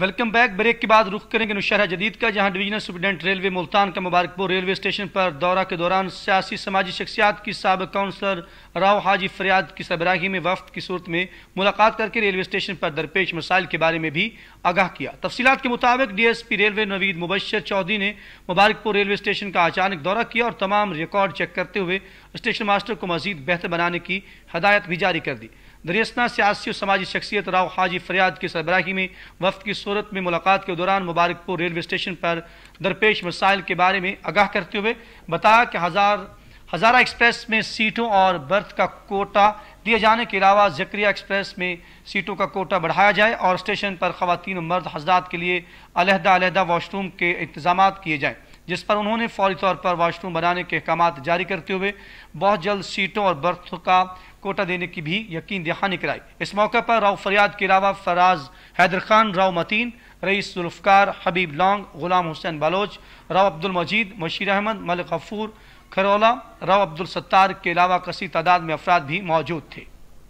Welcome back. Break के बाद रुख करेंगे नौशहरा जदीद का, जहां डिवीजनल सुप्रिटेंडेंट रेलवे मुल्तान का मुबारकपुर रेलवे स्टेशन पर दौरा के दौरान सियासी समाजी शख्सियात की साबिक काउंसलर राव हाजी फरियाद की सरबराही में वफ्द की सूरत में मुलाकात करके रेलवे स्टेशन पर दरपेश मसाइल के बारे में भी आगाह किया। तफसीलात के मुताबिक DSP रेलवे नवीद मुबशर चौधरी ने मुबारकपुर रेलवे स्टेशन का अचानक दौरा किया और तमाम रिकॉर्ड चेक करते हुए स्टेशन मास्टर को मजीद बेहतर बनाने की हदायत भी जारी कर दी। दरियासना सियासी और समाजी शख्सियत राव हाजी फरियाद की सरबराही में वफ्द की सूरत में मुलाकात के दौरान मुबारकपुर रेलवे स्टेशन पर दरपेश मसाइल के बारे में आगाह करते हुए बताया कि हज़ारा एक्सप्रेस में सीटों और बर्थ का कोटा दिए जाने के अलावा ज़करिया एक्सप्रेस में सीटों का कोटा बढ़ाया जाए और स्टेशन पर ख़वातीन और मर्द हज़रात के लिए अलहदा वॉशरूम के इंतजाम किए जाएँ, जिस पर उन्होंने फौरी तौर पर वॉशरूम बनाने के अहकाम जारी करते हुए बहुत जल्द सीटों और बर्थ का कोटा देने की भी यकीन दहानी कराई। इस मौके पर राव फरियाद के अलावा फराज हैदर खान, राव मतीन, रईस जुल्फ़कार, हबीब लौंग, गुलाम हुसैन बालोच, राव अब्दुल मजीद, मशीर अहमद, मलिक गफूर खरोला, राव अब्दुल सत्तार के अलावा कसीर तादाद में अफराद भी मौजूद थे।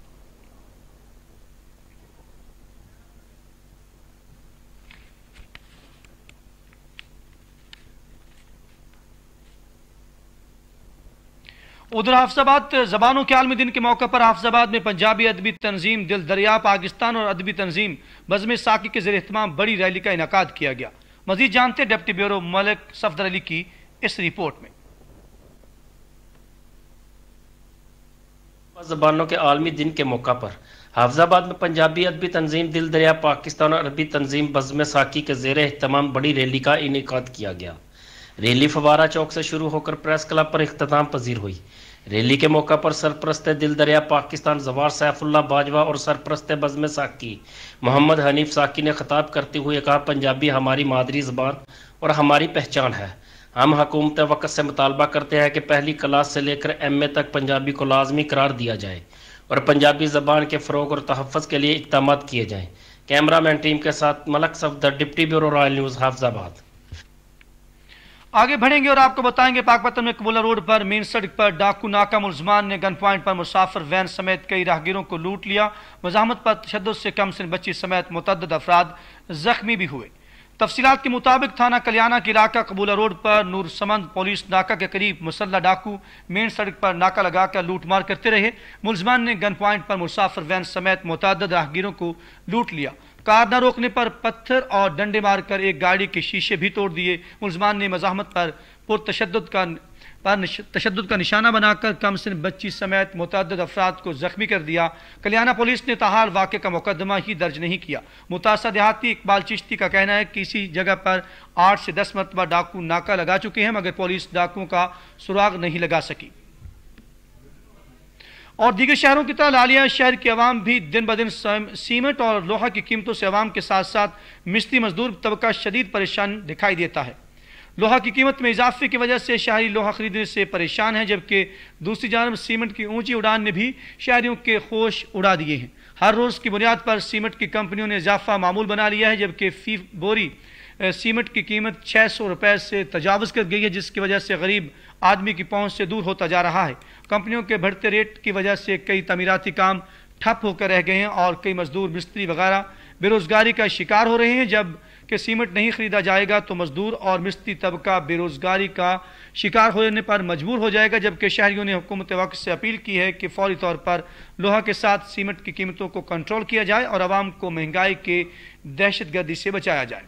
उधर हाफिजाबाद ज़बानों के आलमी दिन के मौके पर हाफिजाबाद में पंजाबी अदबी तंजीम दिल दरिया पाकिस्तान और अदबी तंजीम बज़्म साकी के ज़ेर एहतमाम बड़ी रैली का इनेकाद किया गया। मज़ीद जानते डिप्टी ब्यूरो मलिक सफदर अली की इस रिपोर्ट में। ज़बानों के आलमी दिन के मौका पर हाफिजाबाद में पंजाबी अदबी तंजीम दिल दरिया पाकिस्तान और अरबी तंजीम बज़्म साकी के ज़ेर एहतमाम बड़ी रैली का इनेकाद किया गया। रैली फवारा चौक से शुरू होकर प्रेस क्लब पर इख्तिताम पजीर हुई। रैली के मौका पर सरप्रस्त दिल दरिया पाकिस्तान जवार सैफुल्लाह बाजवा और सरप्रस्त बज़्म साकी मोहम्मद हनीफ साकी ने खिताब करते हुए कहा, पंजाबी हमारी मादरी ज़बान और हमारी पहचान है। हम हुकूमत वक्त से मुतालबा करते हैं कि पहली क्लास से लेकर MA तक पंजाबी को लाजमी करार दिया जाए और पंजाबी ज़बान के फ़रोग और तहफ़्फ़ुज़ के लिए इक़दाम किए जाएँ। कैमरामैन टीम के साथ Malik Safdar, deputy bureau Royal News, Hafizabad. आगे बढ़ेंगे और आपको बताएंगे पाकपतन में कबूला रोड पर मेन सड़क पर डाकू नाका मुलजमान ने गन पॉइंट पर मुसाफिर वैन समेत कई राहगीरों को लूट लिया। मज़ाहमत पर तशद्दुद से कम सिन बच्ची समेत मुतअद्दिद अफराद जख्मी भी हुए। तफसीलात के मुताबिक थाना कल्याणा के इलाका कबूला रोड पर नूर समंद पुलिस नाका के करीब मुसल्ला डाकू मेन सड़क पर नाका लगाकर लूटमार करते रहे। मुलजमान ने गन पॉइंट पर मुसाफिर वैन समेत मुतअद्दिद राहगीरों को लूट लिया। कार न रोकने पर पत्थर और डंडे मारकर एक गाड़ी के शीशे भी तोड़ दिए। मुलजमान ने मज़ाहमत पर तशद्दुद का निशाना बनाकर कम सिन बच्ची समेत मुतअद्दिद अफराद को जख्मी कर दिया। कल्याणा पुलिस ने ताहाल वाक़े का मुकदमा ही दर्ज नहीं किया। मुतासर देहाती इकबाल चिश्ती का कहना है कि इसी जगह पर 8 से 10 मरतबा डाकू नाका लगा चुके हैं, मगर पुलिस डाकुओं का सुराग नहीं लगा सकी। और दीगर शहरों की तरह लालिया शहर की आवाम भी दिन ब दिन सीमेंट और लोहा की कीमतों से आवाम के साथ साथ मिस्त्री मजदूर तबका शदीद परेशान दिखाई देता है। लोहा की कीमत में इजाफे की वजह से शहरी लोहा खरीदने से परेशान हैं, जबकि दूसरी जानब सीमेंट की ऊंची उड़ान ने भी शहरियों के होश उड़ा दिए हैं। हर रोज़ की बुनियाद पर सीमेंट की कंपनियों ने इजाफा मामूल बना लिया है, जबकि फी बोरी सीमेंट की कीमत 600 रुपये से तजावज़ कर गई है, जिसकी वजह से गरीब आदमी की पहुंच से दूर होता जा रहा है। कंपनियों के बढ़ते रेट की वजह से कई तमीराती काम ठप होकर रह गए हैं और कई मजदूर मिस्त्री वगैरह बेरोजगारी का शिकार हो रहे हैं। जब कि सीमेंट नहीं खरीदा जाएगा तो मजदूर और मिस्त्री तबका बेरोजगारी का शिकार होने पर मजबूर हो जाएगा, जबकि शहरियों ने हुकूमत वक्त से अपील की है कि फौरी तौर पर लोहा के साथ सीमेंट की कीमतों को कंट्रोल किया जाए और आवाम को महंगाई के दहशतगर्दी से बचाया जाए।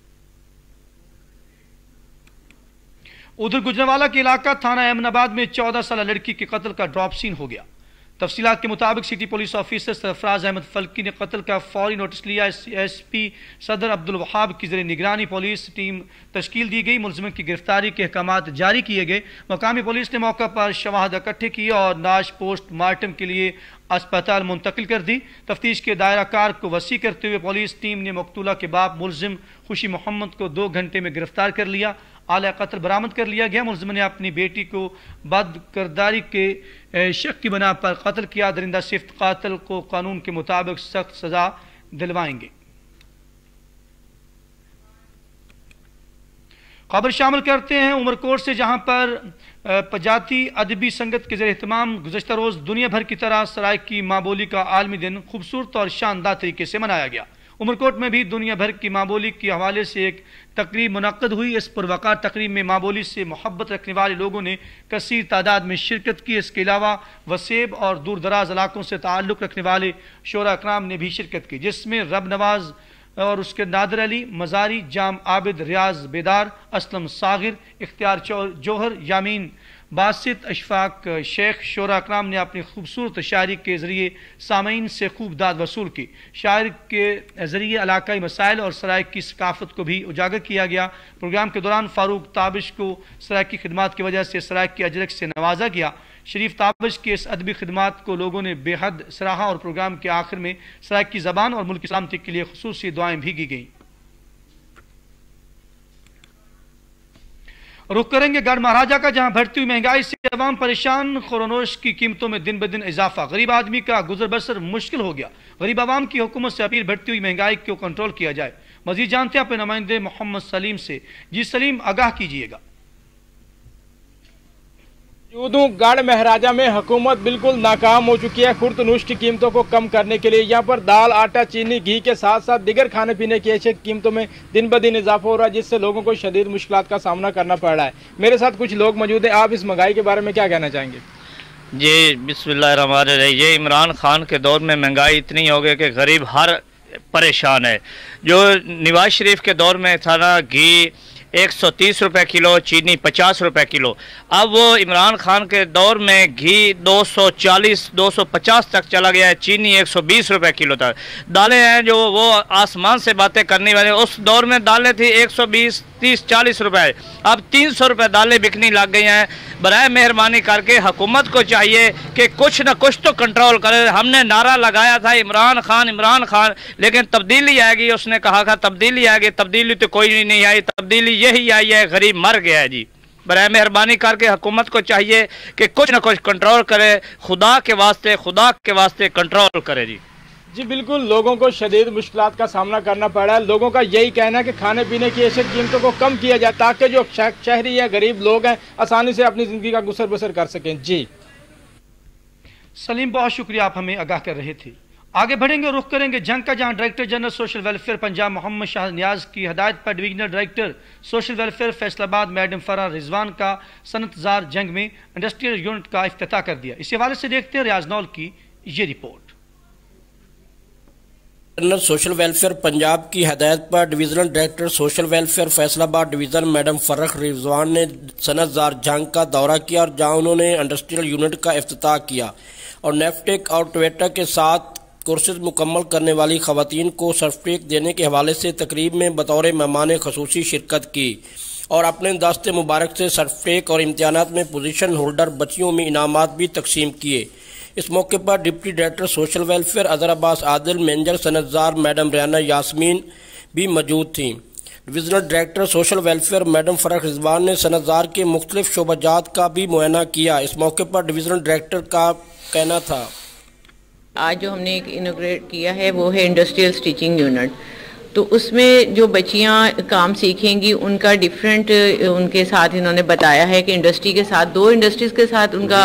उधर गुजरांवाला के इलाका थाना अहमदाबाद में 14 साल लड़की के कत्ल का ड्रॉप सीन हो गया। तफसीलात के मुताबिक city police officer Sarfraz Ahmed Falki ने कत्ल का फौरी नोटिस लिया। SP सदर अब्दुल वहाब की ज़रिए निगरानी पुलिस टीम तश्कील दी गई। मुलज़िम की गिरफ्तारी के अहकाम जारी किए गए। मकामी पुलिस ने मौका पर शवाहद इकट्ठे किए और नाश पोस्टमार्टम के लिए अस्पताल मुंतकिल कर दी। तफ्तीश के दायरा कार को वसी करते हुए पुलिस टीम ने मकतूला के बाप मुलज़िम खुशी मोहम्मद को 2 घंटे में गिरफ्तार कर लिया। आला कत्ल बरामद कर लिया गया। मुलज़िम ने अपनी बेटी को बदकिरदारी के शक की बना पर कत्ल किया। दरिंदा सिफ्त कातिल को कानून के मुताबिक सख्त सजा दिलवाएंगे। खबर शामिल करते हैं उमरकोट से, जहां पर पजाती अदबी संगत के ज़रिए एहतमाम गुज़श्ता रोज़ दुनिया भर की तरह सराय की माँ बोली का आलमी दिन खूबसूरत और शानदार तरीके से मनाया गया। उमरकोट में भी दुनिया भर की माँ बोली के हवाले से एक तकरीब मुनक्कद हुई। इस पुरवकार तकरीब में माँ बोली से मोहब्बत रखने वाले लोगों ने कसीर तादाद में शिरकत की। इसके अलावा वसेब और दूर दराज इलाकों से ताल्लुक़ रखने वाले शोरा अकराम ने भी शिरकत की, जिसमें रब नवाज और उसके नादर अली, मजारी, जाम आबिद, रियाज बेदार, असलम सागिर, इख्तियार जौहर, यामीन बासित, अशफाक शेख, शोरा अकराम ने अपनी खूबसूरत शायरी के ज़रिए सामीन से खूब दाद वसूल की। शायर के ज़रिए इलाकाई मसाइल और सराइक की सकाफ़त को भी उजागर किया गया। प्रोग्राम के दौरान फ़ारूक ताबिश को सराइक की खिदमात की वजह से सराइक के अजरक से नवाजा गया। शरीफ ताबिश की इस अदबी खिदमात को लोगों ने बेहद सराहा और प्रोग्राम के आखिर में सराइक की ज़बान और मुल्क की सलामती के लिए खुसूसी दुआएं भी की गईं। रुख करेंगे गढ़ महाराजा का, जहां बढ़ती हुई महंगाई से अवाम परेशान। खुरनोश की कीमतों में दिन ब दिन इजाफा, गरीब आदमी का गुजर बसर मुश्किल हो गया। गरीब आवाम की हुकूमत से अपील, बढ़ती हुई महंगाई को कंट्रोल किया जाए। मजीद जानते हैं अपने नुमाइंदे मोहम्मद सलीम से। जी सलीम, आगाह कीजिएगा। गढ़ महाराजा में हुकूमत बिल्कुल नाकाम हो चुकी है खुर्दनोश की कीमतों को कम करने के लिए। यहाँ पर दाल, आटा, चीनी, घी के साथ साथ दिगर खाने पीने की ऐसी कीमतों में दिन ब दिन इजाफा हो रहा है, जिससे लोगों को शदीद मुश्किलात का सामना करना पड़ रहा है। मेरे साथ कुछ लोग मौजूद हैं, आप इस महंगाई के बारे में क्या कहना चाहेंगे? जी बिस्मिल्लाहिर्रहमानिर्रहीम। ये इमरान खान के दौर में महंगाई इतनी हो गई कि गरीब हर परेशान है। जो नवाज शरीफ के दौर में था ना, घी 130 रुपए किलो, चीनी 50 रुपए किलो, अब वो इमरान खान के दौर में घी 240 250 तक चला गया है, चीनी 120 रुपए किलो तक। दालें हैं जो वो आसमान से बातें करने वाले, उस दौर में दालें थी 120 30 40 रुपए, अब 300 रुपए दालें बिकनी लग गई हैं। बराए मेहरबानी करके हुकूमत को चाहिए कि कुछ न कुछ तो कंट्रोल करे। हमने नारा लगाया था इमरान खान, लेकिन तब्दीली आएगी, उसने कहा था तब्दीली आएगी, तब्दीली तो कोई नहीं आई। तब्दीली यही आई है, गरीब मर गया है। जी बराए मेहरबानी करके हुकूमत को चाहिए कि कुछ न कुछ कंट्रोल करे, खुदा के वास्ते कंट्रोल करे। जी बिल्कुल, लोगों को शदीद मुश्किलात का सामना करना पड़ रहा है। लोगों का यही कहना है कि खाने पीने की ऐसी कीमतों को कम किया जाए ताकि जो शहरी या गरीब लोग हैं आसानी से अपनी ज़िंदगी का गुजर बसर कर सकें। जी सलीम, बहुत शुक्रिया, आप हमें आगाह कर रहे थे। आगे बढ़ेंगे, रुख करेंगे जंग का, जहां director general social welfare Punjab Mohammad Shah Niaz की हदायत पर divisional director social welfare Faisalabad madam Farah Rizwan का सनतजार जंग में इंडस्ट्रियल यूनिट का इफ्तिताह कर दिया। इस हवाले से देखते हैं रियाज नौल की ये report. General social welfare Punjab की हदायत पर divisional director social welfare Faisalabad division madam Farah Rizwan ने सनतजार जंग का दौरा किया और जहां उन्होंने इंडस्ट्रियल यूनिट का इफ्तिताह किया और नेफ्टेक और टोयोटा के साथ कोर्सेज मुकम्मल करने वाली खवातीन को सर्टिफिकेट देने के हवाले से तकरीब में बतौर मेहमान खसूसी शिरकत की और अपने दस्ते मुबारक से सर्टिफिकेट और इम्तिहानात में पोजीशन होल्डर बच्चियों में इनामात भी तकसीम किए। इस मौके पर deputy director social welfare Azhar Abbas Adil, manager Sanatzar madam Riyana Yasmeen भी मौजूद थीं। Divisional director social welfare madam Farah Rizwan ने सनतजार के मुख्तलिफ शोबाजात का भी मुआयना किया। इस मौके पर डिवीजनल डायरेक्टर का कहना था, आज जो हमने एक इनोग्रेट किया है वो है इंडस्ट्रियल स्टिचिंग यूनिट। तो उसमें जो बच्चियां काम सीखेंगी उनका डिफरेंट उनके साथ इन्होंने बताया है कि इंडस्ट्री के साथ 2 इंडस्ट्रीज के साथ उनका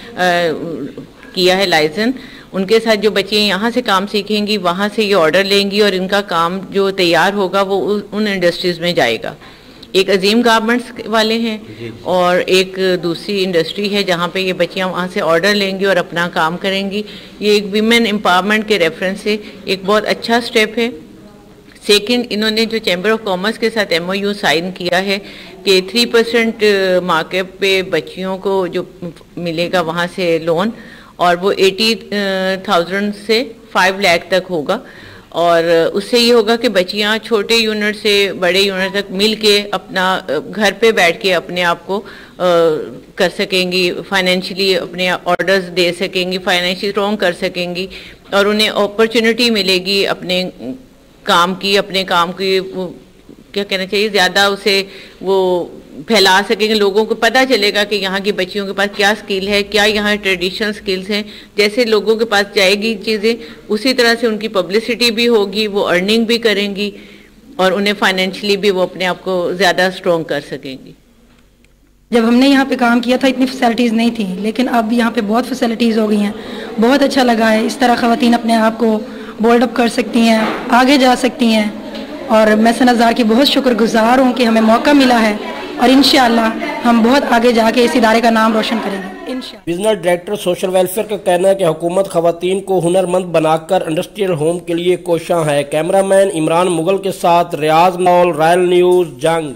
किया है लाइसेंस। उनके साथ जो बच्चियां यहाँ से काम सीखेंगी वहाँ से ये ऑर्डर लेंगी और इनका काम जो तैयार होगा वो उन इंडस्ट्रीज में जाएगा। एक अजीम गारमेंट्स वाले हैं और एक दूसरी इंडस्ट्री है जहाँ पे ये बच्चियाँ वहाँ से ऑर्डर लेंगी और अपना काम करेंगी। ये एक वीमेन एम्पावरमेंट के रेफरेंस से एक बहुत अच्छा स्टेप है। सेकंड, इन्होंने जो चैम्बर ऑफ कॉमर्स के साथ MOU साइन किया है कि 3% मार्केट पे बच्चियों को जो मिलेगा वहाँ से लोन, और वो 80,000 से 5 लाख तक होगा। और उससे ये होगा कि बच्चियाँ छोटे यूनिट से बड़े यूनिट तक मिल के अपना घर पे बैठ के अपने आप को कर सकेंगी, फाइनेंशियली अपने ऑर्डर्स दे सकेंगी, फाइनेंशियली स्ट्रॉन्ग कर सकेंगी और उन्हें अपॉर्चुनिटी मिलेगी अपने काम की वो क्या कहना चाहिए, ज़्यादा उसे वो फैला सकेंगे। लोगों को पता चलेगा कि यहाँ की बच्चियों के पास क्या स्किल है, क्या यहाँ ट्रेडिशनल स्किल्स हैं। जैसे लोगों के पास जाएगी चीज़ें उसी तरह से उनकी पब्लिसिटी भी होगी, वो अर्निंग भी करेंगी और उन्हें फाइनेंशियली भी वो अपने आप को ज़्यादा स्ट्रॉन्ग कर सकेंगी। जब हमने यहाँ पे काम किया था इतनी फैसिलिटीज़ नहीं थी, लेकिन अब यहाँ पे बहुत फैसिलिटीज़ हो गई हैं। बहुत अच्छा लगा है। इस तरह ख़वातीन अपने आप को बोल्ड अप कर सकती हैं, आगे जा सकती हैं। और मैं सनाज़ार की बहुत शुक्रगुजार हूँ कि हमें मौका मिला है और इंशाअल्लाह हम बहुत आगे जाके इस इदारे का नाम रोशन करेंगे इंशाअल्लाह। बिजनेस डायरेक्टर सोशल वेलफेयर का कहना है कि हुकूमत खवातीन को हुनरमंद बनाकर इंडस्ट्रियल होम के लिए कोशां है। कैमरामैन इमरान मुगल के साथ रियाज मौल, रॉयल न्यूज़, जंग।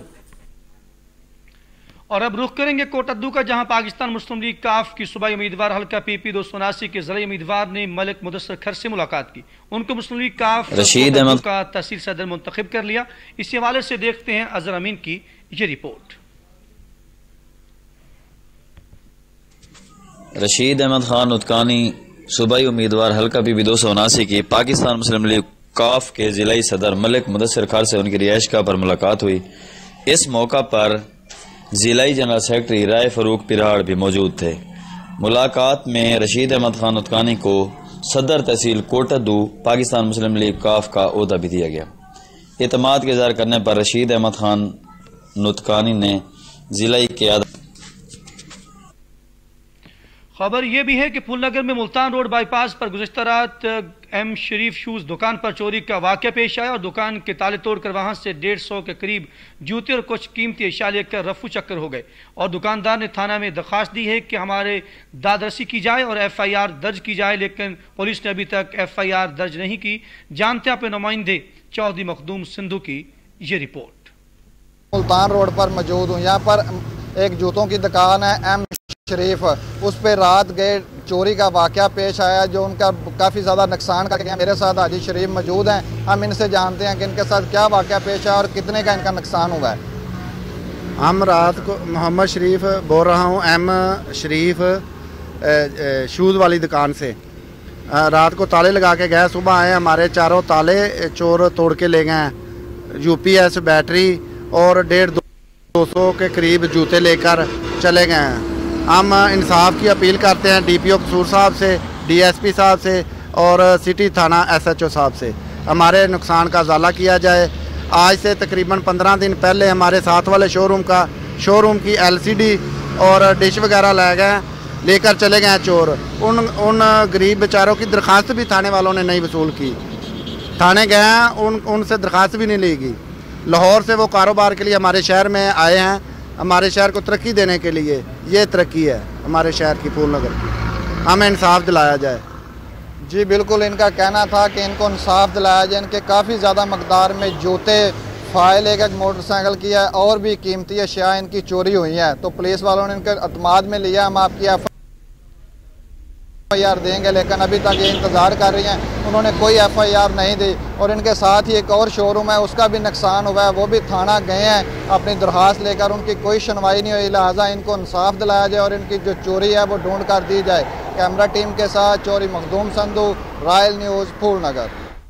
और अब रुख करेंगे कोटद्दू का, जहां पाकिस्तान मुस्लिम लीग काफ की सूबाई उम्मीदवार हल्का PP 279 के ज़रिए उम्मीदवार ने मलिक मुदस्सर खर से मुलाकात की। उनको मुस्लिम लीग काफ रशीद अहमद का तहसील सदर मुंतखब कर लिया। इसी हवाले से देखते हैं अजहर अमीन की ये रिपोर्ट। रशीद अहमद खान उत्कानी सूबाई उम्मीदवार हल्का PP 279 की पाकिस्तान मुस्लिम लीग काफ के जिलाई सदर मलिक मुदस्सर खान से उनकी रिहाइशगाह पर मुलाकात हुई। इस मौका पर जिलाई जनरल सेक्रेटरी राय फरूक पिराड़ भी मौजूद थे। मुलाकात में रशीद अहमद खान उत्कानी को सदर तहसील कोटद्दू पाकिस्तान मुस्लिम लीग काफ का ओहदा भी दिया गया। एतमाद के इज़हार करने पर रशीद अहमद खान नुतकानी ने जिलाई क़यादत। खबर यह भी है कि फूलनगर में मुल्तान रोड बाईपास पर गुज़िश्ता रात M शरीफ शूज़ दुकान पर चोरी का वाक़या पेश आया और दुकान के ताले तोड़कर वहां से 150 के करीब जूते और कुछ कीमती अशिया लेकर रफू चक्कर हो गए। और दुकानदार ने थाना में दरख्वास्त दी है कि हमारे दादरसी की जाए और FIR दर्ज की जाए, लेकिन पुलिस ने अभी तक FIR दर्ज नहीं की। जानते हैं अपने नुमाइंदे चौधरी मखदूम सिंधु की ये रिपोर्ट। मुल्तान रोड पर मौजूद हूँ। यहाँ पर एक जूतों की दुकान है M शरीफ, उस पर रात गए चोरी का वाक़या पेश आया जो उनका काफ़ी ज़्यादा नुकसान कर गया। मेरे साथ हाजी शरीफ मौजूद हैं, हम इनसे जानते हैं कि इनके साथ क्या वाक़या पेश आया और कितने का इनका नुकसान हुआ है। हम रात को मोहम्मद शरीफ बोल रहा हूँ M शरीफ शूज़ वाली दुकान से। रात को ताले लगा के गए, सुबह आए, हमारे चारों ताले चोर तोड़ के ले गए हैं। UPS बैटरी और 150-200 के करीब जूते लेकर चले गए हैं। हम इंसाफ की अपील करते हैं DPO कसूर साहब से, DSP साहब से और सिटी थाना SHO साहब से हमारे नुकसान का इजाला किया जाए। आज से तकरीबन 15 दिन पहले हमारे साथ वाले शोरूम की LCD और डिश वगैरह ले गए, लेकर चले गए चोर। उन गरीब बेचारों की दरख्वास्त भी थाने वालों ने नहीं वसूल की। थाने गए हैं, उनसे दरख्वास्त भी नहीं ली गई। लाहौर से वो कारोबार के लिए हमारे शहर में आए हैं, हमारे शहर को तरक्की देने के लिए। ये तरक्की है हमारे शहर की, फूलनगर की। हमें इंसाफ दिलाया जाए। जी बिल्कुल, इनका कहना था कि इनको इंसाफ दिलाया जाए। इनके काफ़ी ज़्यादा मकदार में जूते, फाइल, एक मोटरसाइकिल की है और भी कीमती अशिया इनकी चोरी हुई हैं। तो पुलिस वालों ने इनके अतमाद में लिया, हम आपकी FIR देंगे, लेकिन अभी तक ये इंतज़ार कर रही हैं। उन्होंने कोई FIR नहीं दी। और इनके साथ ही एक और शोरूम है, उसका भी नुकसान हुआ है, वो भी थाना गए हैं अपनी दरख्वास्त लेकर, उनकी कोई सुनवाई नहीं हुई। लिहाजा इनको इंसाफ दिलाया जाए और इनकी जो चोरी है वो ढूंढ कर दी जाए। कैमरा टीम के साथ चौधरी मखदूम सिंधु, रॉयल न्यूज़, फूलनगर।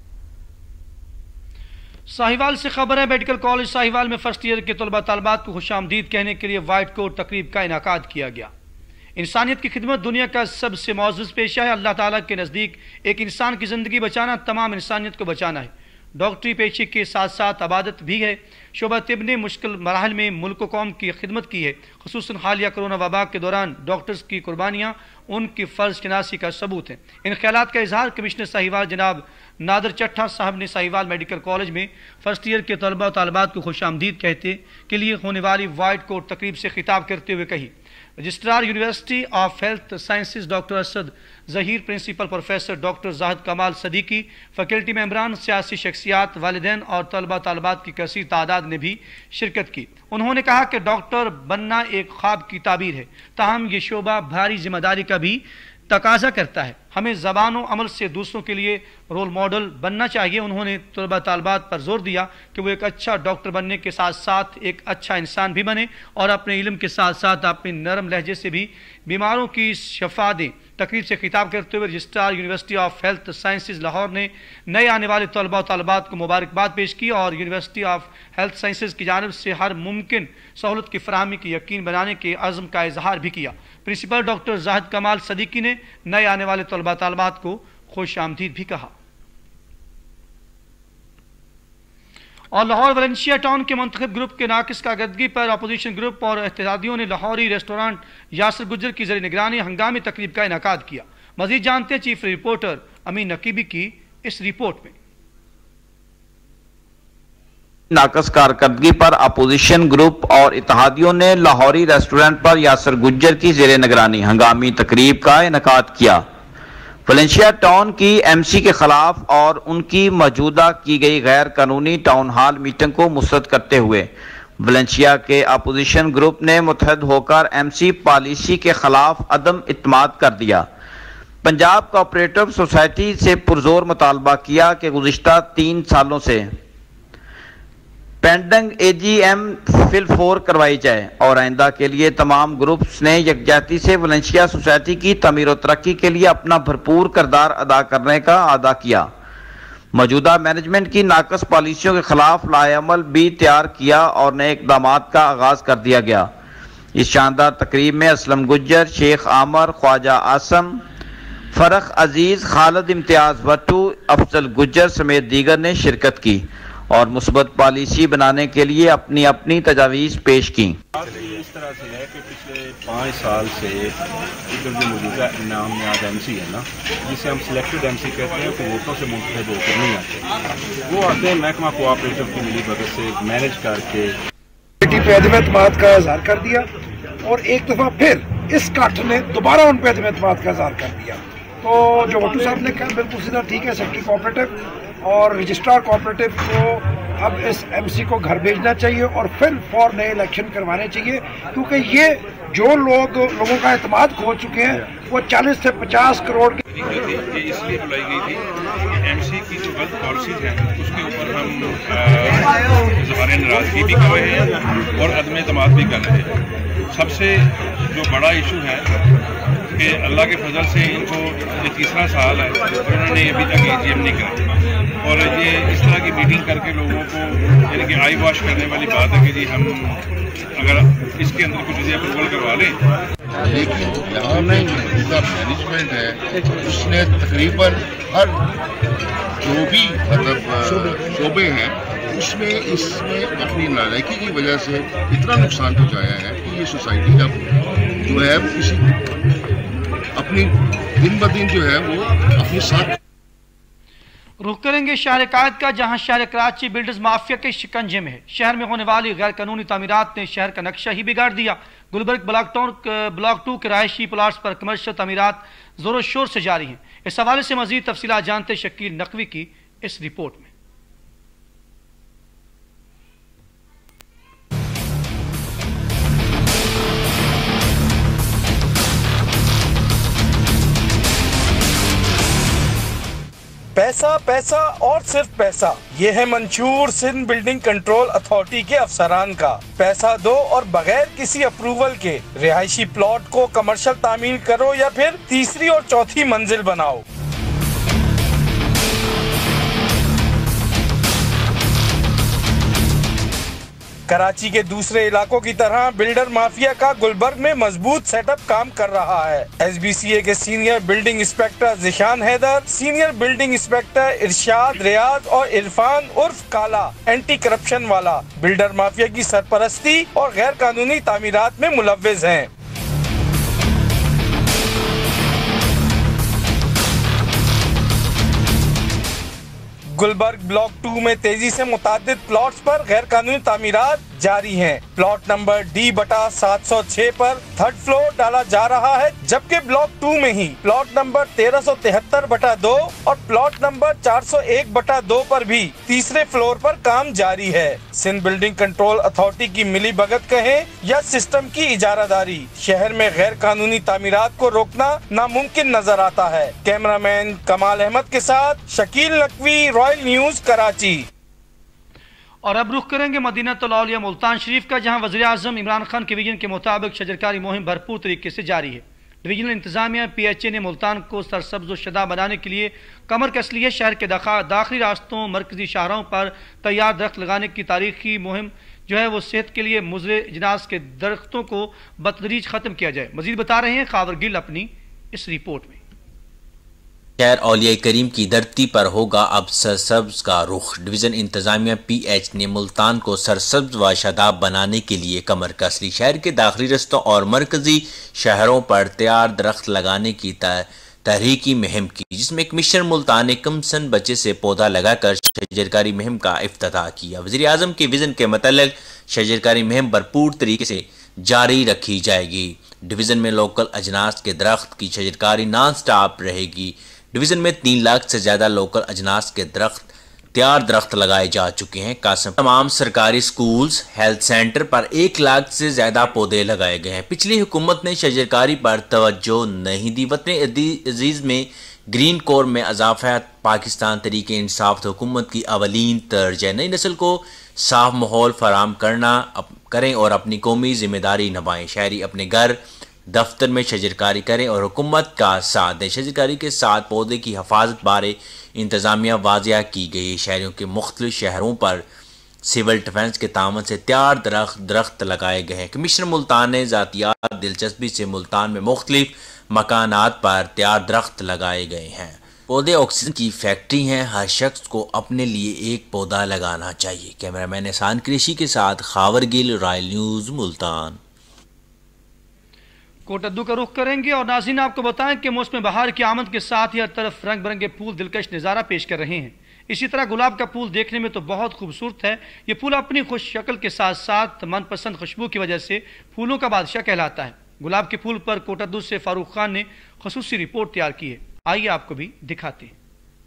साहिवाल से खबर है, मेडिकल कॉलेज साहिवाल में फर्स्ट ईयर के तलबा तालबात को खुशामदीद कहने के लिए वाइट कोट तकरीब का इनाकाद किया गया। इंसानियत की खिदमत दुनिया का सबसे मौजूद पेशा है। अल्लाह ताला के नज़दीक एक इंसान की ज़िंदगी बचाना तमाम इंसानियत को बचाना है। डॉक्टरी पेशे के साथ साथ अबादत भी है। शोबा तिब ने मुश्किल मराहल में मुल्क कौम की खिदमत की है। खुसूसन हालिया कोरोना वबा के दौरान डॉक्टर्स की कुर्बानियाँ उनकी फ़र्ज शनासी का सबूत है। इन ख्यालात का इजहार कमिश्नर साहिवाल जनाब नादर चट्ठा साहब ने साहिवाल मेडिकल कॉलेज में फर्स्ट ईयर के तलबा और तालबात को खुशामदीद कहते के लिए होने वाली वाइट कोट तकरीब से खिताब करते हुए कही। Registrar university of health sciences doctor Asad Zaheer, principal professor doctor Zahid Kamal Siddiqui, faculty मेंबरान, सियासी शख्सियात, वालिदैन और तलबा तालबात की कसीर तादाद ने भी शिरकत की। उन्होंने कहा कि डॉक्टर बनना एक ख्वाब की ताबीर है, ताहम ये शोबा भारी जिम्मेदारी का भी तकाजा करता है। हमें ज़बान अमल से दूसरों के लिए रोल मॉडल बनना चाहिए। उन्होंने तलबा तालबात पर जोर दिया कि वो एक अच्छा डॉक्टर बनने के साथ साथ एक अच्छा इंसान भी बने और अपने इल्म के साथ साथ अपने नरम लहजे से भी बीमारों की शफा दें। तकरीब से खिताब करते हुए registrar university of health sciences Lahore ने नए आने वाले तलबा और तालबात को मुबारकबाद पेश की और यूनिवर्सिटी ऑफ हेल्थ साइंसेज की जानिब से हर मुमकिन सहूलत की फराहमी की यकीन बनाने के अज़्म का इजहार भी किया। प्रिंसिपल डॉक्टर जाहिद कमाल सदीकी ने नए आने वाले तलबा तालबात को खुश आमदीद भी कहा। और लाहौर वलेंशिया टाउन के मुंतखब ग्रुप के नाकिस कारकर्दगी पर अपोजिशन ग्रुप और एहतजाजियों ने लाहौरी रेस्टोरेंट यासर गुज्जर की ज़रिए निगरानी हंगामी तकरीब का इनाकाद किया। मजीद जानते हैं चीफ रिपोर्टर अमीन नकीबी की इस रिपोर्ट में। नाकस कारकर्दगी पर अपोजिशन ग्रुप और इत्तेहादियों ने लाहौरी रेस्टोरेंट पर यासर गुज्जर की जेर निगरानी हंगामी तकरीब का इनेकाद किया। वलेंशिया टाउन की एमसी के खिलाफ और उनकी मौजूदा की गई गैर कानूनी टाउन हॉल मीटिंग को मुस्तरद करते हुए वलेंशिया के अपोजिशन ग्रुप ने मुत्तहद होकर एमसी पॉलिसी के खिलाफ अदम इत्माद कर दिया। पंजाब कोऑपरेटिव सोसाइटी से पुरजोर मुतालबा किया कि गुज़िश्ता 3 सालों से पेंडिंग एजीएम फिल-4 करवाई जाए और आइंदा के लिए तमाम ग्रुप्स ने यकजहती से वलेंशिया सोसाइटी की तमीर और तरक्की के लिए अपना भरपूर किरदार अदा करने का अदा किया। मौजूदा मैनेजमेंट की नाकस पॉलिसियों के खिलाफ लाएअमल भी तैयार किया और नए इकदाम का आगाज कर दिया गया। इस शानदार तकरीब में असलम गुज्जर, शेख आमर, ख्वाजा आसम, फरख अजीज, खालिद इम्तियाज भट्टू, अफजल गुज्जर समेत दीगर ने शिरकत की और मुस्बत पॉलिसी बनाने के लिए अपनी अपनी तजावीज़ पेश की। इस तरह से है कि पिछले 5 साल से इधर जो मौजूदा इनाम में आज एमसी है ना, जिसे हम सिलेक्टेड एमसी कहते हैं, तो वोटों से मुंतखब होकर नहीं आते। वो आते हैं महकमा कोऑपरेटिव की मिली भगत से मैनेज करके पे अदम एतमाद का इजहार कर दिया और एक दफ़ा फिर इस काठ ने दोबारा उन पे अदम एतमाद का इजहार कर दिया। तो जो भट्टू साहब ने कहा बिल्कुल सीधा ठीक है, सेक्रेटरी कोऑपरेटिव और रजिस्ट्रार कोऑपरेटिव को अब इस एमसी को घर भेजना चाहिए और फिर फौर नए इलेक्शन करवाने चाहिए, क्योंकि ये जो लोगों का एतमाद खो चुके हैं वो 40 से 50 करोड़ की ये इसलिए बुलाई गई थी कि एमसी की जो गलत पॉलिसी है उसके ऊपर हम ज़बान नाराजगी भी कर रहे हैं और अदम एतमाद भी कर रहे हैं। सबसे जो बड़ा इशू है कि अल्लाह के फजल से इनको ये 3रा साल है और उन्होंने अभी तक एजीएम नहीं करा और ये इस तरह की मीटिंग करके लोगों को यानी कि आई वॉश करने वाली बात है कि जी हम अगर इसके अंदर कुछ चीज़ें अप्रूवल करवा लें। लेकिन यहाँ में मौजूदा मैनेजमेंट है उसने तकरीबन हर जो भी मतलब शोबे हैं उसमें इसमें अपनी नालायकी की वजह से इतना नुकसान पहुँचाया है कि ये सोसाइटी का जो है किसी अपनी दिन ब दिन जो है वो अपने साथ। रुख करेंगे शहर कायद का, जहां शहर कराची बिल्डर्स माफिया के शिकंजे में है। शहर में होने वाली गैर कानूनी तामीरात ने शहर का नक्शा ही बिगाड़ दिया। गुलबर्ग ब्लॉक 2 के रहायशी प्लाट्स पर कमर्शियल तामीरात जोरों शोर से जारी हैं। इस हवाले से मजीद तफसीलात जानते शकील नकवी की इस रिपोर्ट में। पैसा पैसा और सिर्फ पैसा, ये है मंशूर सिंध बिल्डिंग कंट्रोल अथॉरिटी के अफसरान का। पैसा दो और बगैर किसी अप्रूवल के रिहायशी प्लॉट को कमर्शियल तामीर करो या फिर 3री और 4थी मंजिल बनाओ। कराची के दूसरे इलाकों की तरह बिल्डर माफिया का गुलबर्ग में मजबूत सेटअप काम कर रहा है। एसबीसीए के senior building inspector Zeeshan Haider, senior building inspector Irshad, Riaz और इरफान उर्फ काला एंटी करप्शन वाला बिल्डर माफिया की सरपरस्ती और गैर कानूनी तामीरात में मुलव्विज हैं। गुलबर्ग ब्लॉक 2 में तेजी से मुतादिद प्लॉट्स पर गैर कानूनी तामीरात जारी हैं। प्लॉट नंबर D/706 पर 3rd फ्लोर डाला जा रहा है, जबकि ब्लॉक 2 में ही प्लॉट नंबर 1373/2 और प्लॉट नंबर 401/2 पर भी 3रे फ्लोर पर काम जारी है। सिंध बिल्डिंग कंट्रोल अथॉरिटी की मिली भगत कहें या सिस्टम की इजारादारी, शहर में गैर कानूनी तामीरात को रोकना नामुमकिन नजर आता है। कैमरामैन कमाल अहमद के साथ शकील नकवी, रॉयल न्यूज, कराची। और अब रुख करेंगे मदीनतुल औलिया मुल्तान शरीफ का, जहां वज़ीर आज़म इमरान खान के विजन के मुताबिक शजरकारी मुहिम भरपूर तरीके से जारी है। डिवीजनल इंतजामिया PHA ने मुल्तान को सरसब्ज व शदा बनाने के लिए कमर कस ली है। शहर के दाखिली रास्तों, मरकजी शाहराहों पर तैयार दरख्त लगाने की तारीखी मुहिम जो है वो सेहत के लिए मुज़रे जिनास के दरख्तों को बतदरीज ख़त्म किया जाए। मजीद बता रहे हैं खावर गिल अपनी इस रिपोर्ट में। शहर औलिया करीम की धरती पर होगा अब सरसब्ज का रुख। डिवीजन इंतजामिया PH ने मुल्तान को सरसब्ज व शादाब बनाने के लिए कमर कस ली। शहर के दाखिली रस्तों और मरकजी शहरों पर तैयार दरख्त लगाने की तहरीकी मुहिम की, जिसमें कमिश्नर मुल्तान ने कमसन बच्चे से पौधा लगाकर शजरकारी मुहिम का इफ्तिताह किया। वज़ीर आज़म के विजन के मुताबिक शजरकारी मुहिम भरपूर तरीके से जारी रखी जाएगी। डिवीज़न में लोकल अजनास के दरख्त की शजरकारी नॉन स्टॉप रहेगी। डिवीज़न में 3 लाख से ज़्यादा लोकल अजनास के तैयार दरख्त लगाए जा चुके हैं। कासम तमाम सरकारी स्कूल्स, हेल्थ सेंटर पर 1 लाख से ज़्यादा पौधे लगाए गए हैं। पिछली हुकूमत ने शजरकारी पर तवज्जो नहीं दी। वतन अजीज़ में ग्रीन कोर में इजाफा पाकिस्तान तरीके इंसाफ हुकूमत की अवलीन तर्ज है। नई नस्ल को साफ माहौल फराम करें और अपनी कौमी जिम्मेदारी निभाएं। शहरी अपने घर दफ्तर में शजरकारी करें और हुकूमत का साथ दें। शजरकारी के साथ पौधे की हिफाजत बारे इंतजामिया वाजिया की गई। शहरों के मुख्तलिफ शहरों पर सिविल डिफेंस के तामन से तैयार दरख्त लगाए गए हैं। कमिश्नर मुल्तान ने ज़ातियात दिलचस्पी से मुल्तान में मुख्तलिफ मकानात पर तैयार दरख्त लगाए गए हैं। पौधे ऑक्सीजन की फैक्ट्री हैं, हर शख्स को अपने लिए एक पौधा लगाना चाहिए। कैमरामैन एहसान कुरैशी के साथ खावर गिल, रॉयल न्यूज़, मुल्तान। कोटद्दू का रुख करेंगे और नाज़रीन आपको बताएं कि मौसम बहार की आमद के साथ ही हर तरफ रंग बिरंगे फूल दिलकश नज़ारा पेश कर रहे हैं। इसी तरह गुलाब का फूल देखने में तो बहुत खूबसूरत है। ये फूल अपनी खुश शक्ल के साथ साथ मनपसंद खुशबू की वजह से फूलों का बादशाह कहलाता है। गुलाब के फूल पर कोटद्दू से फारूक खान ने खुसूसी रिपोर्ट तैयार की है, आइए आपको भी दिखाते हैं।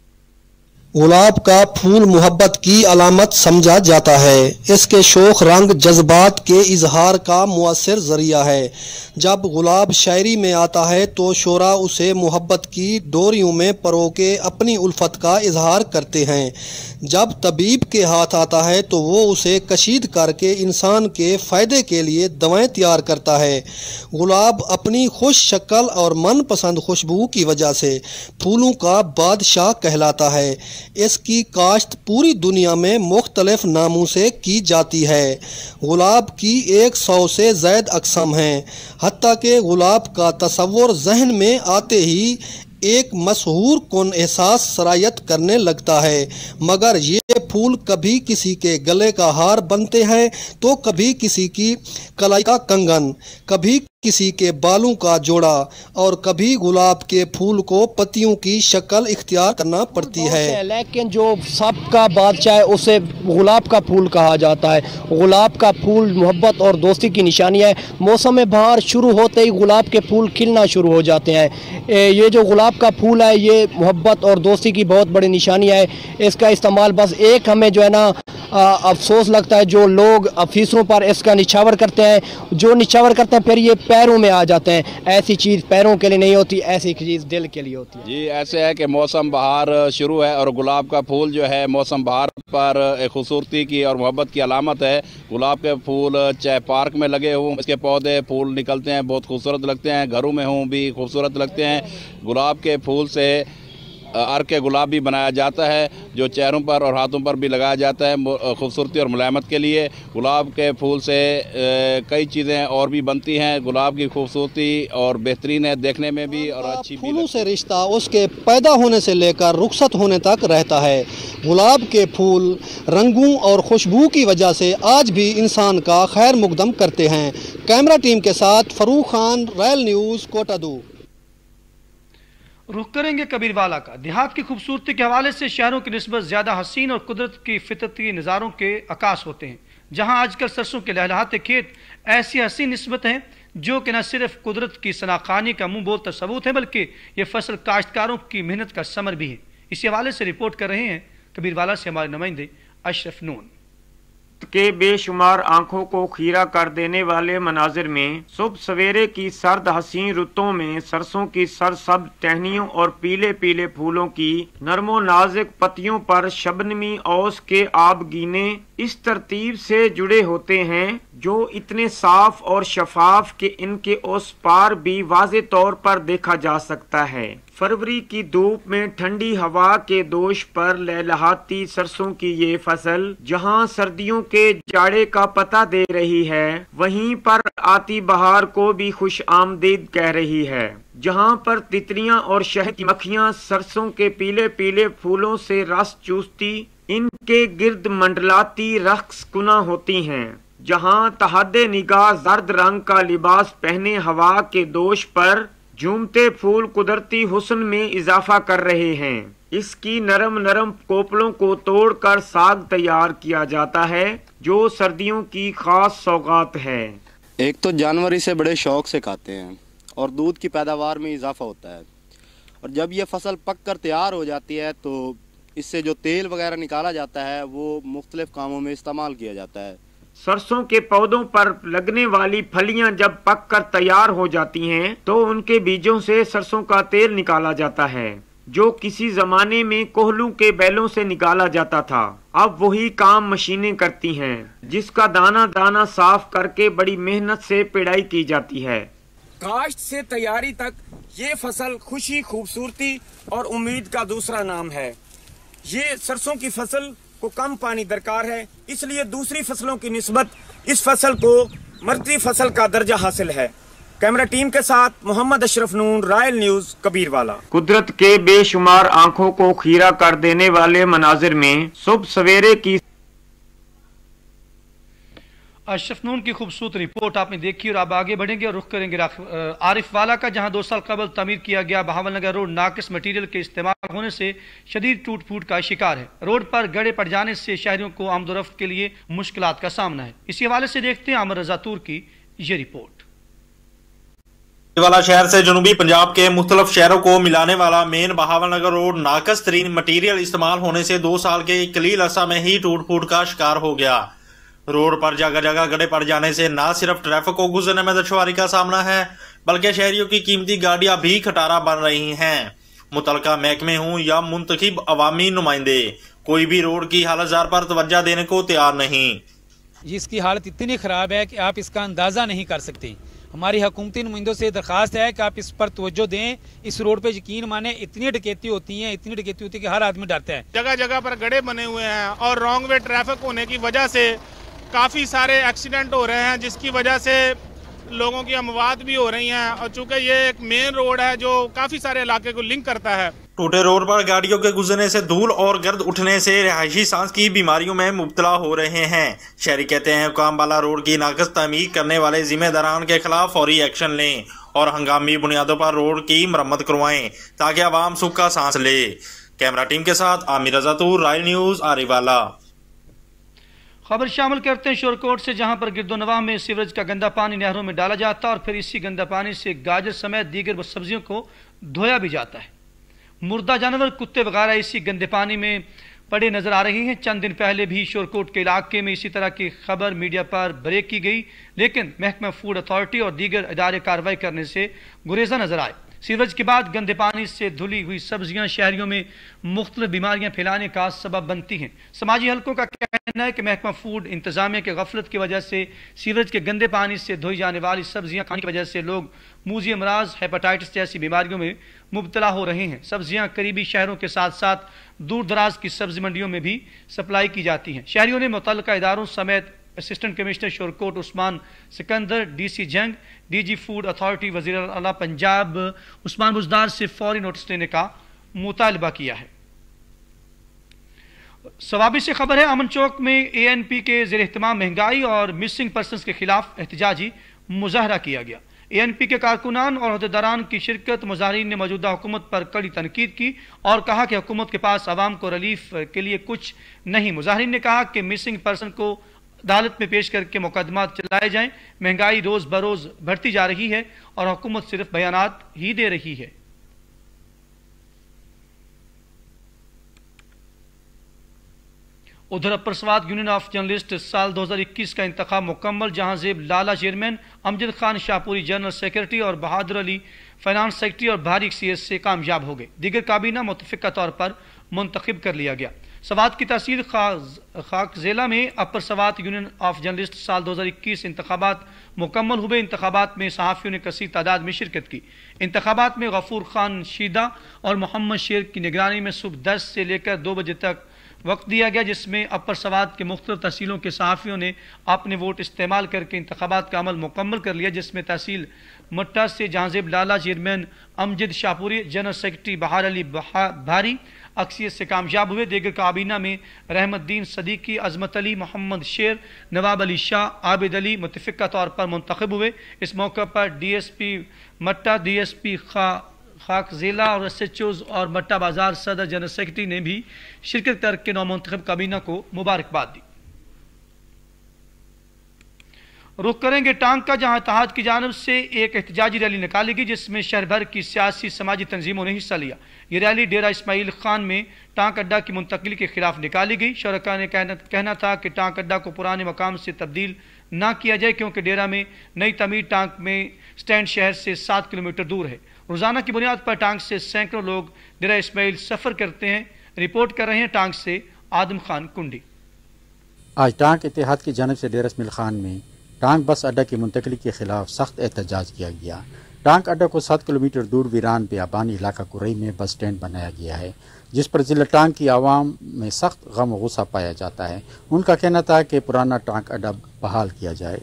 गुलाब का फूल मोहब्बत की अलामत समझा जाता है। इसके शोख रंग जज्बात के इजहार का मुअस्सिर जरिया है। जब गुलाब शायरी में आता है तो शोरा उसे मोहब्बत की डोरियों में परो के अपनी उल्फत का इजहार करते हैं। जब तबीब के हाथ आता है तो वो उसे कशीद करके इंसान के फ़ायदे के लिए दवाएं तैयार करता है। गुलाब अपनी खुश शक्ल और मनपसंद खुशबू की वजह से फूलों का बादशाह कहलाता है। इसकी काश्त पूरी दुनिया में मुख्तलिफ नामों से की जाती है। गुलाब की 100 से ज़ायद अक़साम हैं। हत्ता के गुलाब का तस्वुर जहन में आते ही एक मशहूर कुन एहसास सरायत करने लगता है। मगर ये फूल कभी किसी के गले का हार बनते हैं तो कभी किसी की कलाई का कंगन, कभी किसी के बालों का जोड़ा और कभी गुलाब के फूल को पत्तियों की शक्ल इख्तियार करना पड़ती है। लेकिन जो सबका बादशाह है उसे गुलाब का फूल कहा जाता है। गुलाब का फूल मोहब्बत और दोस्ती की निशानी है। मौसम बहार शुरू होते ही गुलाब के फूल खिलना शुरू हो जाते हैं। ये जो गुलाब का फूल है ये मोहब्बत और दोस्ती की बहुत बड़ी निशानी है। इसका इस्तेमाल बस एक हमें जो है ना अफसोस लगता है जो लोग अफीसरों पर इसका निछावर करते हैं, जो निछावर करते हैं फिर ये पैरों में आ जाते हैं। ऐसी चीज़ पैरों के लिए नहीं होती, ऐसी चीज़ दिल के लिए होती है। जी ऐसे है कि मौसम बहार शुरू है और गुलाब का फूल जो है मौसम बहार पर एक खूबसूरती की और मोहब्बत की अलामत है। गुलाब के फूल चाहे पार्क में लगे हों, इसके पौधे फूल निकलते हैं, बहुत खूबसूरत लगते हैं, घरों में हों भी खूबसूरत लगते हैं। गुलाब के फूल से अर्क गुलाब भी बनाया जाता है जो चेहरों पर और हाथों पर भी लगाया जाता है खूबसूरती और मुलायमत के लिए। गुलाब के फूल से कई चीज़ें और भी बनती हैं। गुलाब की खूबसूरती और बेहतरीन है देखने में भी और अच्छी। फूलों से रिश्ता उसके पैदा होने से लेकर रुखसत होने तक रहता है। गुलाब के फूल रंगों और खुशबू की वजह से आज भी इंसान का खैर मुकदम करते हैं। कैमरा टीम के साथ फरूक खान, रॉयल न्यूज़, कोटद्दू। रुख करेंगे कबीरवाला का। देहात की खूबसूरती के हवाले से शहरों की निस्बत ज़्यादा हसीन और कुदरत की फितरती नज़ारों के अकाश होते हैं। जहां आजकल सरसों के लहलहाते खेत ऐसी हसीन निस्बत हैं जो कि न सिर्फ कुदरत की शनाखानी का मुंह बोलता सबूत है बल्कि ये फसल काश्तकारों की मेहनत का समर भी है। इसी हवाले से रिपोर्ट कर रहे हैं कबीरवाला से हमारे नुमाइंदे अशरफ नून। के बेशुमार आंखों को खीरा कर देने वाले मनाजिर में सुबह सवेरे की सर्द हसीन रुतों में सरसों की सरसब्ज टहनियों और पीले पीले फूलों की नरमो नाजुक पत्तियों पर शबनमी औस के आबगीने इस तरतीब से जुड़े होते हैं जो इतने साफ और शफाफ कि इनके उस पार भी वाज़े तौर पर देखा जा सकता है। फरवरी की धूप में ठंडी हवा के दोष पर लहलहाती सरसों की ये फसल जहां सर्दियों के जाड़े का पता दे रही है, वहीं पर आती बहार को भी खुश आमदीद कह रही है। जहां पर तितलियां और शहद की मक्खियां सरसों के पीले पीले फूलों से रस चूसती इनके गिर्द मंडलाती रक्स कुना होती हैं। जहां तहदे निगाह जर्द रंग का लिबास पहने हवा के दोष पर झूमते फूल कुदरती हुस्न में इजाफा कर रहे हैं। इसकी नरम नरम कोपलों को तोड़कर साग तैयार किया जाता है, जो सर्दियों की खास सौगात है। एक तो जानवर इसे बड़े शौक से खाते हैं और दूध की पैदावार में इजाफा होता है, और जब ये फसल पक कर तैयार हो जाती है तो इससे जो तेल वगैरह निकाला जाता है वो मुख्तलिफ कामों में इस्तेमाल किया जाता है। सरसों के पौधों पर लगने वाली फलियां जब पक कर तैयार हो जाती हैं तो उनके बीजों से सरसों का तेल निकाला जाता है, जो किसी जमाने में कोहलू के बैलों से निकाला जाता था। अब वही काम मशीनें करती हैं, जिसका दाना दाना साफ करके बड़ी मेहनत से पिड़ाई की जाती है। काश्त से तैयारी तक ये फसल खुशी, खूबसूरती और उम्मीद का दूसरा नाम है। ये सरसों की फसल को कम पानी दरकार है, इसलिए दूसरी फसलों की निस्बत इस फसल को मर्दी फसल का दर्जा हासिल है। कैमरा टीम के साथ मोहम्मद अशरफ नून, रॉयल न्यूज, कबीरवाला। कुदरत के बेशुमार आंखों को खीरा कर देने वाले मनाजिर में सुबह सवेरे की अशरफ नून की खूबसूरत रिपोर्ट आपने देखी और अब आगे बढ़ेंगे और रुख करेंगे आरिफ वाला का, जहां 2 साल कबल तमीर किया गया बहावलनगर रोड नाकिस मटीरियल के इस्तेमाल होने से शदीद टूट फूट का शिकार है। रोड पर गड्ढे पड़ जाने से शहरियों को आमदोरफ्त के लिए मुश्किलात का सामना है। इसी हवाले से देखते हैं आमर रजा तूर की ये रिपोर्ट। वाला शहर से जनूबी पंजाब के मुख्तलिफ शहरों को मिलाने वाला मेन बहावलनगर रोड नाकस तरीन मटीरियल इस्तेमाल होने से 2 साल के कलील अरसा में ही टूट फूट का शिकार हो गया। रोड पर जगह जगह गड्ढे पड़ जाने से न सिर्फ ट्रैफिक को गुजरने में दुश्वारी का सामना है, बल्कि शहरियों की कीमती गाड़ियां भी खटारा बन रही हैं। मुतलका महकमे हों या मुंतखब अवामी नुमाइंदे, कोई भी रोड की हालत जार पर तवज्जो देने को तैयार नहीं। इसकी हालत इतनी खराब है कि आप इसका अंदाजा नहीं कर सकते। हमारी हुकूमती नुमाइंदों से दरखास्त है कि आप इस पर तवज्जो दें। इस रोड पे यकीन माने इतनी डकैती होती है कि हर आदमी डरता है। जगह जगह पर गड्ढे बने हुए हैं और रॉन्ग वे ट्रैफिक होने की वजह से काफ़ी सारे एक्सीडेंट हो रहे हैं, जिसकी वजह से लोगों की अमवात भी हो रही हैं। और चूंकि ये एक मेन रोड है जो काफ़ी सारे इलाके को लिंक करता है, टूटे रोड पर गाड़ियों के गुजरने से धूल और गर्द उठने से रिहायशी सांस की बीमारियों में मुब्तला हो रहे हैं। शहरी कहते हैं हुकाम वाला रोड की नाकस तमीर करने वाले जिम्मेदारान के खिलाफ फौरी एक्शन लें और हंगामी बुनियादों पर रोड की मरम्मत करवाएं ताकि आवाम सुख का सांस ले। कैमरा टीम के साथ आमिर रजा तूर, रॉयल न्यूज, आरिवाला। खबर शामिल करते हैं शोरकोट से, जहां पर गिरदोनवाह में सीवरेज का गंदा पानी नहरों में डाला जाता है और फिर इसी गंदा पानी से गाजर समेत दीगर सब्जियों को धोया भी जाता है। मुर्दा जानवर, कुत्ते वगैरह इसी गंदे पानी में पड़े नजर आ रहे हैं। चंद दिन पहले भी शोरकोट के इलाके में इसी तरह की खबर मीडिया पर ब्रेक की गई, लेकिन महकमा फूड अथॉरिटी और दीगर इदारे कार्रवाई करने से गुरेजा नजर आए। सीवरेज के बाद गंदे पानी से धुली हुई सब्जियां शहरियों में मुख्तलिफ बीमारियां फैलाने का सबब बनती हैं। समाजी हलकों का कहना है कि महकमा फूड इंतजामिया के गफलत की वजह से सीवरेज के गंदे पानी से धोई जाने वाली सब्जियां खाने की वजह से लोग मूजी अमराज, हेपेटाइटिस जैसी बीमारियों में मुब्तला हो रहे हैं। सब्जियां करीबी शहरों के साथ साथ दूर दराज की सब्जी मंडियों में भी सप्लाई की जाती हैं। शहरियों ने मुतल्लिका इदारों समेत assistant commissioner Shorkot Usman Sikandar, DC Jhang, DG food authority, वजीर आला पंजाब उस्मान बुजदार से फौरी नोटिस लेने का मुतालबा किया है। सवाबी से खबर है, अमन चौक में ANP के ज़ेर एहतमाम महंगाई और मिसिंग पर्सनस के खिलाफ एहतजाजी मुजाहरा किया गया। ANP के कारकुनान और अहदेदारान की शिरकत मुजाहिरीन ने मौजूदा हुकूमत पर कड़ी तनकीद की और कहा कि हुकूमत के पास आवाम को रिलीफ के लिए कुछ नहीं। मुजाहिरीन ने कहा कि मिसिंग पर्सन को अदालत में पेश करके मुकदमा चलाए जाएं। महंगाई रोज बरोज बढ़ती जा रही है और हुकूमत सिर्फ बयानात ही दे रही है। उधर upper Swat union of journalist साल 2021 का इंतखाब मुकम्मल, जहां Zeb Lala chairman, Amjad Khan Shahpuri general secretary और बहादुर अली फाइनेंस सेक्रेटरी और भारी CS से कामयाब हो गए। दीगर काबीना मुतफिका तौर पर मुंतखब कर लिया गया। सवात की तहसील खाक जिला में upper Swat union of journalist साल 2021 इंतखाबात मुकम्मल हुए। इंतखाबात में सहाफ़ियों ने कसीर तादाद में शिरकत की। इंतखाबात में गफूर खान शीदा और मोहम्मद शेर की निगरानी में सुबह 10 से लेकर 2 बजे तक वक्त दिया गया, जिसमें अपर सवाद के मुख्तलिफ तहसीलों के सहाफ़ियों ने अपने वोट इस्तेमाल करके इंतखाबात का अमल मुकम्मल कर लिया, जिसमें तहसील मट्टा से Jahanzeb Lala, chairman Amjad Shahpuri, general secretary Bahar Ali भारी अक्सियत से कामयाब हुए। दीगर काबीना में रहमतुद्दीन सदीकी, अजमत अली, मोहम्मद शेर, नवाब अली शाह, आबिद अली मुतफ़िक़ा तौर पर मुंतखब हुए। इस मौके पर DSP मट्टा, DSP खाक ज़िला और SHOs और मट्टा बाजार सदर जनरल सेक्रेटरी ने भी शिरकत करके नौमुंतखब काबीना को मुबारकबाद दी। रुख करेंगे टांग का, जहां इत्तेहाद की जानिब से एक एहतजाजी रैली निकाली गई, जिसमें शहर भर की सियासी समाजी तंजीमों ने हिस्सा लिया। ये रैली डेरा इस्माइल खान में टांग अड्डा की मुंतकिली के खिलाफ निकाली गई। शरका ने कहना था कि टांग अड्डा को पुराने मकाम से तब्दील ना किया जाए, क्योंकि डेरा में नई तमीर टांग में स्टैंड शहर से 7 किलोमीटर दूर है। रोजाना की बुनियाद पर टांग से सैकड़ों लोग डेरा इस्माइल सफर करते हैं। रिपोर्ट कर रहे हैं टांग से आदम खान कुंडी। आज टांग इत्तेहाद की जानिब से डेरा इस्माइल खान में टांग बस अड्डा की मुंतकली के खिलाफ सख्त एहतजाज किया गया। टांग अड्डा को 7 किलोमीटर दूर वीरान बियाबान इलाका कुरई में बस स्टैंड बनाया गया है, जिस पर जिला टांग की आवाम में सख्त गम और गुस्सा पाया जाता है। उनका कहना था कि पुराना टांग अड्डा बहाल किया जाए।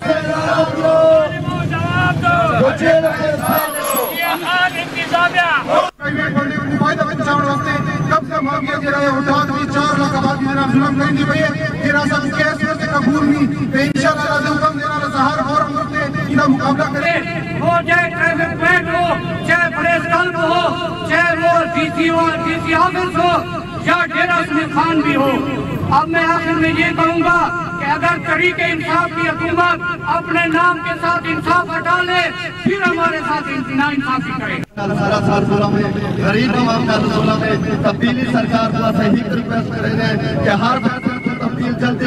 खान भी हो। अब मैं आखिर में ये कहूँगा कि अगर तरीके इंसाफ की हुकूमत अपने नाम के साथ इंसाफ हटा ले, फिर हमारे साथ नाइंसाफी करें। गरीब में तब्दीली सरकार से ही रिक्वेस्ट करें कि हर तब्दील जल्दी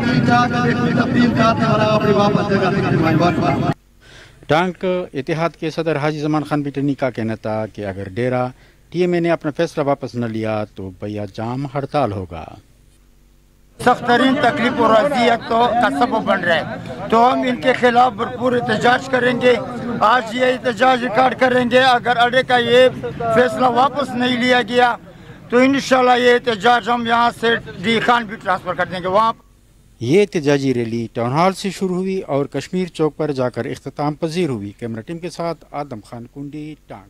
करें। टांग इत्तेहाद के सदर हाजी जमान खान बिटनी का कहना था कि अगर डेरा TMA ने अपना फैसला वापस न लिया तो भैया जाम हड़ताल होगा। सख्त तरीन तकलीफ और अजियत का सबब बन रहे हैं, तो हम इनके खिलाफ भरपूर एहतजाज करेंगे। आज ये एहतजाज रिकॉर्ड करेंगे। अगर अड्डे का ये फैसला वापस नहीं लिया गया तो इंशाल्लाह ये एहतजाज हम यहाँ से डी खान भी ट्रांसफर कर देंगे। वहाँ ये एहतजाजी रैली टाउन हॉल से शुरू हुई और कश्मीर चौक पर जाकर इख्तिताम पजीर हुई। कैमरा टीम के साथ आदम खान कुंडी, टांग।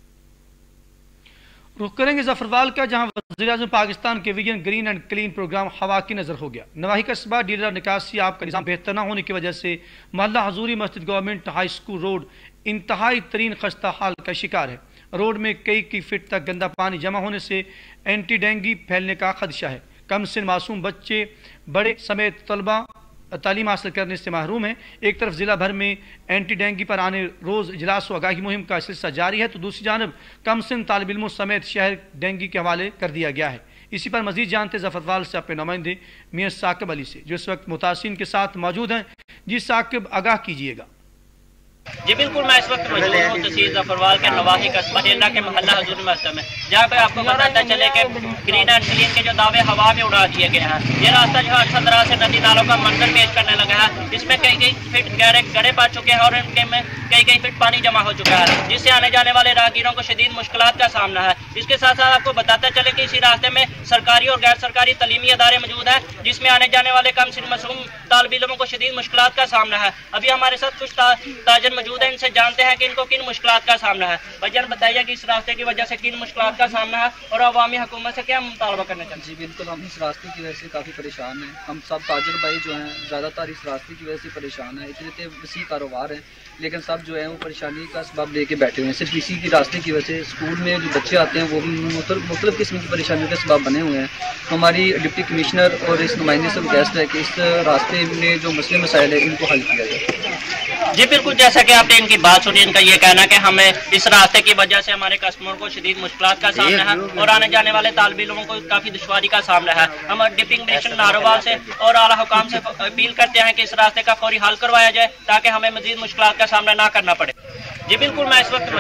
रुख करेंगे जफरवाल का, जहां वज़ीर-ए-आज़म पाकिस्तान के vision green and clean programme हवा की नजर हो गया। नवाही कस्बा डीलर निकासी आप का निज़ाम बेहतर न होने की वजह से मोहल्ला हजूरी मस्जिद गवर्नमेंट हाई स्कूल रोड इंतहाई तरीन खस्ता हाल का शिकार है। रोड में कई फीट तक गंदा पानी जमा होने से एंटी डेंगू फैलने का खदशा है। कम से मासूम बच्चे बड़े समेत तलबा तालीम हासिल करने से महरूम है। एक तरफ जिला भर में एंटी डेंगू पर आने रोज इजलास व आगाही मुहिम का सिलसिला जारी है, तो दूसरी जानब कम सिन तालिब इल्मों समेत शहर डेंगू के हवाले कर दिया गया है। इसी पर मजीद जानते जफरवाल से अपने नुमाइंदे मियां साकिब अली से, जो इस वक्त मुतासिरीन के साथ मौजूद हैं। जी साकिब, आगाह कीजिएगा। जी बिल्कुल, मैं इस वक्त मौजूद हूँ तहसील जफरवाल के नवाही कस्बा डेरा के मोहल्ला हजूर मस्जिद में, जहाँ पे आपको बताता चले कि ग्रीन एंड क्लीन के जो दावे हवा में उड़ा दिए गए हैं। ये रास्ता जो है अच्छा तरह से नदी नालों का मंजर पेश करने लगा है। इसमें कई फीट गहरे पा चुके हैं और इनके में कई फीट पानी जमा हो चुका है, जिससे आने जाने वाले राहगीरों को शदीद मुश्किलात का सामना है। इसके साथ साथ आपको बताता चले कि इसी रास्ते में सरकारी और गैर सरकारी तलीमी अदारे मौजूद हैं, जिसमें आने जाने वाले कम से मासूम तालिब इल्मों को शदीद मुश्किलात का सामना है। अभी हमारे साथ कुछ ताजर मौजूद है, इनसे जानते हैं कि इनको किन मुश्किलात का सामना है। भाईजान बताइए कि इस रास्ते की वजह से किन मुश्किलात का सामना है और अवामी हुकूमत से क्या मुतालबा करना चाहिए? जी बिल्कुल, हम इस रास्ते की वजह से काफ़ी परेशान हैं। हम सब ताजर भाई जो हैं ज़्यादातर इस रास्ते की वजह से परेशान हैं। इतने वसी कारोबार हैं, लेकिन सब जो है वो परेशानी का सबब लेके बैठे हुए हैं। सिर्फ इसी की रास्ते की वजह से स्कूल में जो बच्चे आते हैं वो भी मुख्तलिफ किस्म की परेशानियों के सबब बने हुए हैं। हमारी डिप्टी कमिश्नर और इस नुमाइंदे से रिक्वेस्ट है कि इस रास्ते में जो मसले मसाइल है इनको हल किया जाए। जी बिल्कुल, जैसा कि आपने इनकी बात सुनी, इनका ये कहना है कि हमें इस रास्ते की वजह से हमारे कस्टमर को शदीद मुश्किलात का सामना है और आने जाने वाले तालिब इल्मों को काफ़ी दुश्वारी का सामना है। हम डिप्टी कमिश्नर नारोवाल से और आला हुकाम से अपील करते हैं कि इस रास्ते का फौरी हल करवाया जाए, ताकि हमें मजीद मुश्किलात का सामना ना करना पड़े। जी बिल्कुल, मैं इस वक्त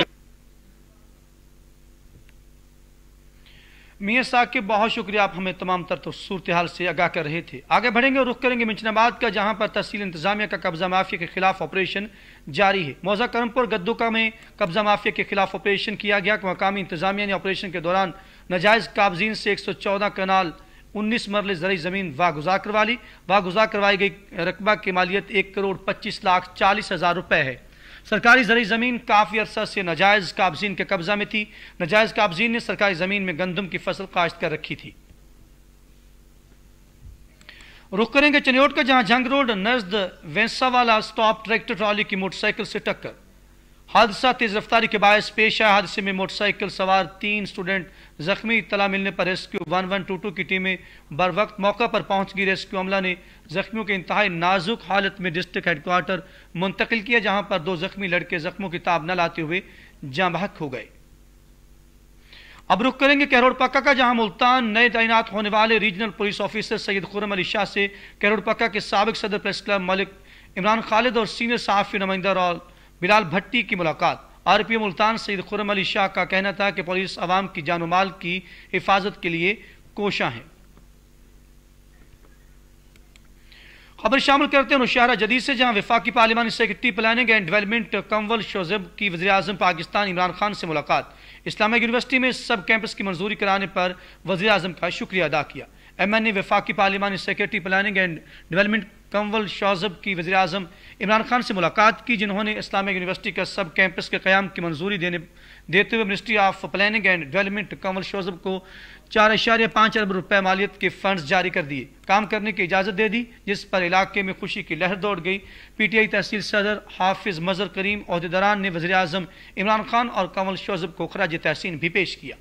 मियां साकिब, बहुत शुक्रिया, आप हमें तमाम तर सूरत हाल से आगाह कर रहे थे। आगे बढ़ेंगे और रुख करेंगे मिंचनाबाद का, जहां पर तहसील इंतजामिया का कब्जा माफिया के खिलाफ ऑपरेशन जारी है। मौजा करमपुर गद्दुका में कब्जा माफिया के खिलाफ ऑपरेशन किया गया। मकामी इंतजामिया ने ऑपरेशन के दौरान नाजायज काबजीन से 114 कनाल 19 मरले ज़रूरी ज़मीन वागुजार करवा ली। वागुजार करवाई गई रकबा की मालियत 1,25,40,000 रुपए है। सरकारी ज़रूरी ज़मीन काफ़ी अरसा से नाजायज़ काबजीन के कब्जा में थी। नाजायज़ काबजीन ने सरकारी ज़मीन में गंदम की फसल काश्त कर रखी थी। रुख करेंगे चनियोट का, जहां जंग रोड नजद वेंसावाला स्टॉप ट्रैक्टर ट्रॉली की मोटरसाइकिल से टक्कर। हादसा तेज रफ्तारी के बायस पेश आया। हादसे में मोटरसाइकिल सवार 3 स्टूडेंट जख्मी। इत्तला मिलने पर रेस्क्यू 1122 की टीमें बर वक्त मौका पर पहुंच गई। रेस्क्यू अमला ने जख्मियों के इंतहाई नाजुक हालत में डिस्ट्रिक्ट हेडक्वार्टर मुंतकिल किया, जहां पर 2 जख्मी लड़के जख्मों की ताब न लाते हुए जाँ बहक हो गए। अब रुख करेंगे कैरोड़ पक्का का, जहां मुल्तान नए तैनात होने वाले regional police officer Syed Khurram Ali Shah से कैरोड़ पक्का के साबिक सदर प्रेस क्लब मलिक इमरान खालिद और सीनियर सहाफ़ी नुमाइंदा रॉल बिलाल भट्टी की मुलाकात। आरपीओ मुल्तान सैयद खुर्रम अली शाह का कहना था कि पुलिस अवाम की जान माल की हिफाजत के लिए कोशा है। खबर शामिल करते हैं नौशहरा जदीद से, जहां वफाकी पार्लिमानी secretary planning and development Kanwal Shozab की वज़ीर आज़म पाकिस्तान इमरान खान से मुलाकात। इस्लामिक यूनिवर्सिटी में सब कैंपस की मंजूरी कराने पर वज़ीर आज़म का शुक्रिया अदा किया। MN ने वफाकी पार्लिमानी secretary planning and development Kanwal Shozab की वज़ीर आज़म इमरान खान से मुलाकात की, जिन्होंने इस्लामिक यूनिवर्सिटी का सब कैंपस के क़याम की मंजूरी देते हुए ministry of planning and development Kanwal Shozab को 4.5 अरब रुपए मालियत के फंड्स जारी कर दिए, काम करने की इजाज़त दे दी, जिस पर इलाके में खुशी की लहर दौड़ गई। PTI तहसील सदर हाफिज मजहर करीम ओहदेदारान ने वज़ीर आज़म इमरान खान और कंवल शोज़ब को खराज तहसीन भी पेश किया।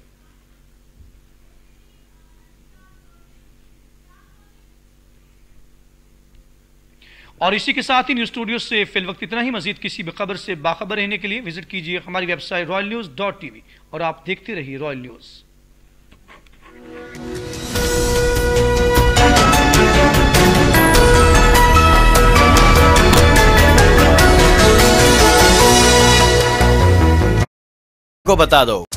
और इसी के साथ ही न्यूज़ स्टूडियो से फिल वक्त इतना ही। मजीद किसी भी खबर से बाखबर रहने के लिए विजिट कीजिए हमारी वेबसाइट royalnews.tv और आप देखते रहिए रॉयल न्यूज़। को बता दो